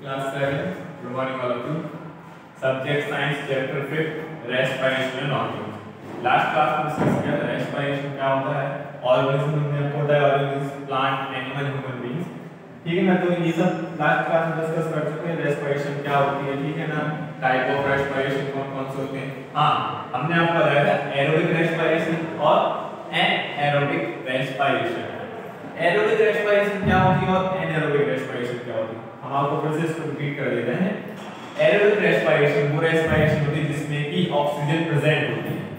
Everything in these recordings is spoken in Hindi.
Class 7, good morning all of you. Subject Science Chapter 5, Respiration and Organs. Last class में डिस्कस किया था respiration क्या होता है, organism में आपको होता है organism, plant, animal, human beings. ठीक है ना, तो ये सब लास्ट क्लास में डिस्कस कर चुके हैं. respiration क्या होती है, ठीक है ना, टाइप ऑफ respiration कौन कौन से होते हैं. हाँ, हमने आपको बताया था aerobic respiration और anaerobic respiration. एरोबिक रेस्पिरेशन क्या होती है और एनाएरोबिक रेस्पिरेशन क्या होती है, हम आपको फिर से इसको रिपीट कर देते हैं. एरोबिक रेस्पिरेशन वो रेस्पिरेशन होती है जिसमें कि ऑक्सीजन प्रेजेंट होती है.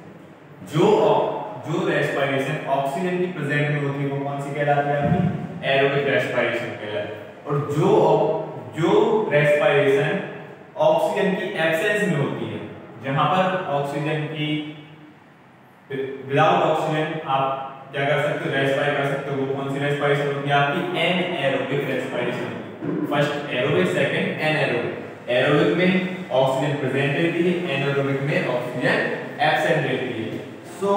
जो रेस्पिरेशन ऑक्सीजन की प्रेजेंट में होती है वो कौन सी कहलाती है, आपकी एरोबिक रेस्पिरेशन कहलाती है. और जो रेस्पिरेशन ऑक्सीजन की एब्सेंस में होती है, जहां पर ऑक्सीजन की विदाउट ऑक्सीजन आप क्या कर सकते हो, रेस्पायर कर सकते हो, वो कौन सी रेस्पिरेशन होती है, आपकी anaerobic respiration. First aerobic, second anaerobic. Aerobic में ऑक्सीजन प्रेजेंट रहती है, एनाएरोबिक में ऑक्सीजन एब्सेंट रहती है. So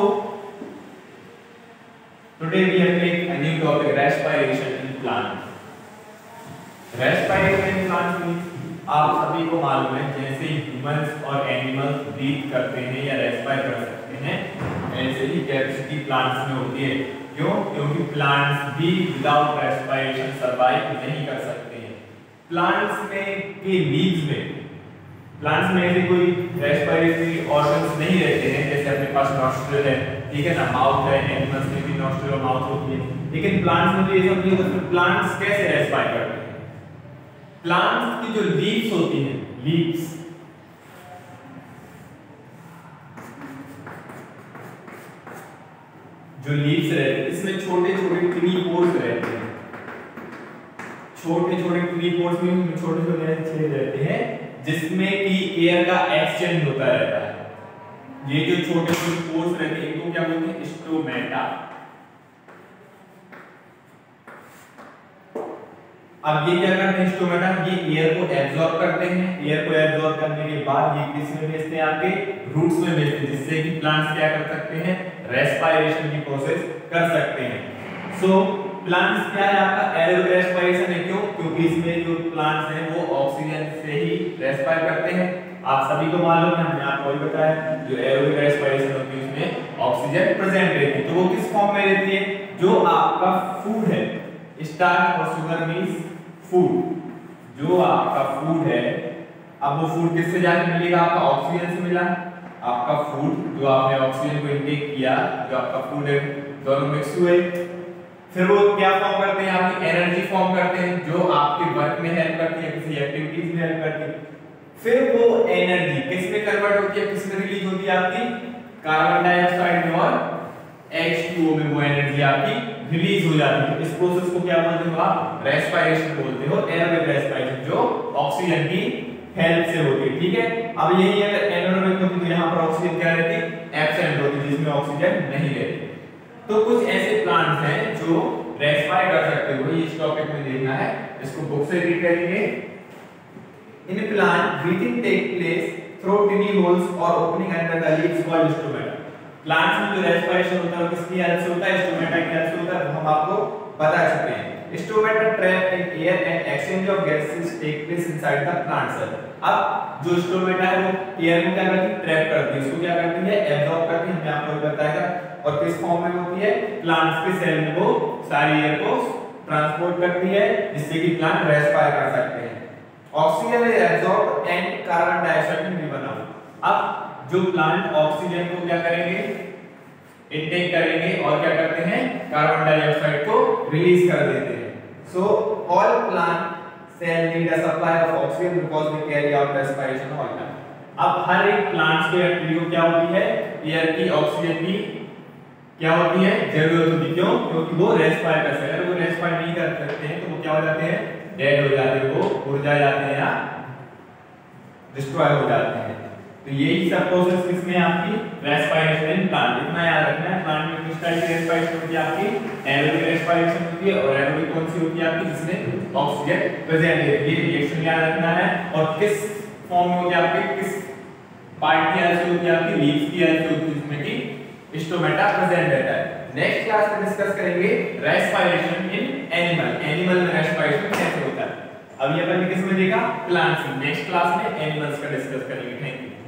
today we have take a new topic, respiration in plant. Respiration in plant means आप सभी को मालूम है जैसे ह्यूमंस और एनिमल्स ब्रीथ करते हैं या रेस्पायर कर सकते हैं, ऐसे ही कैपेसिटी प्लांट्स में होती है. क्यों? क्योंकि प्लांट्स भी विदाउट रेस्पिरेशन सरवाइव नहीं कर सकते हैं. प्लांट्स में के लीव्स में, प्लांट्स में ऐसे कोई रेस्पिरेटरी ऑर्गन्स नहीं रहते हैं. जैसे अपने पास नॉस्ट्रिल है, ठीक है ना, माउथ है, एनिमल्स में भी नॉस्ट्रिल और माउथ होती है, लेकिन प्लांट्स में तो ये सब नहीं होता. प्लांट्स कैसे रेस्पायर करते हैं? प्लांट्स की जो लीव्स होती हैं, लीव्स, जो लीव्स रहते हैं इसमें छोटे छोटे टिनी पोर्स रहते हैं. छोटे छोटे टिनी पोर्स में छोटे छोटे छेद रहते हैं जिसमें कि एयर का एक्सचेंज होता रहता है. ये जो छोटे छोटे पोर्स रहते हैं इनको क्या बोलते हैं, स्टोमेटा. अब ये क्या करते हैं स्टोमेटा, ये एयर को एब्जॉर्ब करते हैं. एयर को एब्जॉर्ब करने के बाद ये किस में भेजते हैं, आपके रूट्स में भेजते हैं, जिससे कि प्लांट्स क्या कर सकते हैं, रेस्पिरेशन की प्रोसेस कर सकते हैं. सो प्लांट्स क्या है, आपका एरोबिक रेस्पिरेशन है. क्यों? क्योंकि इसमें जो प्लांट्स हैं वो ऑक्सीजन से ही रेस्पायर करते हैं. आप सभी को मालूम है, मैंने आपको भी बताया, जो एरोबिक रेस्पिरेशन होती है उसमें ऑक्सीजन प्रेजेंट रहती है. तो वो किस फॉर्म में रहती है, जो आपका फूड है, स्टार्च और शुगर मींस फूड, जो आपका फूड है. अब वो फूड किससे जाके मिलेगा, आपका ऑक्सीजन से मिला. आपका फूड जो आपने ऑक्सीजन को इनटेक किया, जो आपका फूड है, दोनों मिक्स हुए, फिर वो क्या फॉर्म करते हैं, आपकी एनर्जी फॉर्म करते हैं जो आपके वर्क में हेल्प करती है, किसी एक्टिविटीज में हेल्प करती है. फिर वो एनर्जी किस में कन्वर्ट होती है, किस में रिलीज होती है, आपकी कार्बन डाइऑक्साइड में और H2O में वो एनर्जी आपकी रिलीज हो जाती है. इस प्रोसेस को क्या बोलते हो आप, रेस्पिरेशन बोलते हो, एरोबिक रेस्पिरेशन, जो ऑक्सीजन की हेल्प से होती है. ठीक है. अब यही अगर एनाएरोबिक होती तो यहाँ पर ऑक्सीजन क्या रहती, एब्सेंट होती, जिसमें ऑक्सीजन नहीं रहती. तो कुछ ऐसे प्लांट्स हैं जो रेस्पायर कर सकते हो, इस टॉपिक में देखना है, इसको बुक से रीड करेंगे. In plant breathing take place through tiny holes और opening under the leaves called stomata. Plants में जो रेस्पिरेशन होता है किसकी हेल्प से होता है, स्टोमेटा की हेल्प से होता है. हम आपको बता चुके हैं. Stomata trap in air and exchange of gases take place inside the plant cell. अब जो स्टोमेटा है वो एयर में क्या करती है, ट्रैप करती है, उसको क्या करती है, एब्जॉर्ब करती है. मैं आपको बताएगा. और किस फॉर्म में होती है, प्लांट्स के सेल में वो सारी एयर को ट्रांसपोर्ट करती है, जिससे कि प्लांट रेस्पायर कर सकते हैं. Oxygen is absorbed and carbon dioxide भी बना. अब जो प्लांट ऑक्सीजन को क्या करेंगे, इनटेक करेंगे, और क्या करते हैं, कार्बन डाइऑक्साइड को रिलीज कर देते हैं. So all plant cell need a supply of oxygen because they carry out respiration all time. अब हर एक प्लांट्स के एक्टिविटी क्या होती है, एयर की, ऑक्सीजन की क्या होती है, जरूरत होती है. क्यों? क्योंकि वो रेस्पायर कर सकते हैं. अगर वो रेस्पायर नहीं कर सकते हैं तो वो क्या हो जाते हैं, डेड हो जाते हैं, वो मुरझा जाते हैं या डिस्ट्रॉय हो जाते हैं. तो यही सब प्रोसेस किसमें, आपकी रेस्पिरेशन इन प्लांट. इतना याद रखना है, प्लांट में किस टाइप की रेस्पिरेशन होती है, आपकी एरोबिक रेस्पिरेशन होती है. और एरोबिक कौन सी होती है, आपकी जिसमें ऑक्सीजन प्रेजेंट है. ये रिएक्शन याद रखना है. और किस फॉर्म में होती है, आपकी किस पार्ट की हेल्प से होती है, आपकी लीव्स की हेल्प से होती है, जिसमें कि स्टोमेटा प्रेजेंट रहता है. नेक्स्ट क्लास में डिस्कस करेंगे रेस्पिरेशन इन एनिमल. एनिमल में रेस्पिरेशन कैसे होता है. अब ये अपन किस में किसमें देखा? प्लांट्स में। नेक्स्ट क्लास में एनिमल्स का डिस्कस करेंगे। Thank you.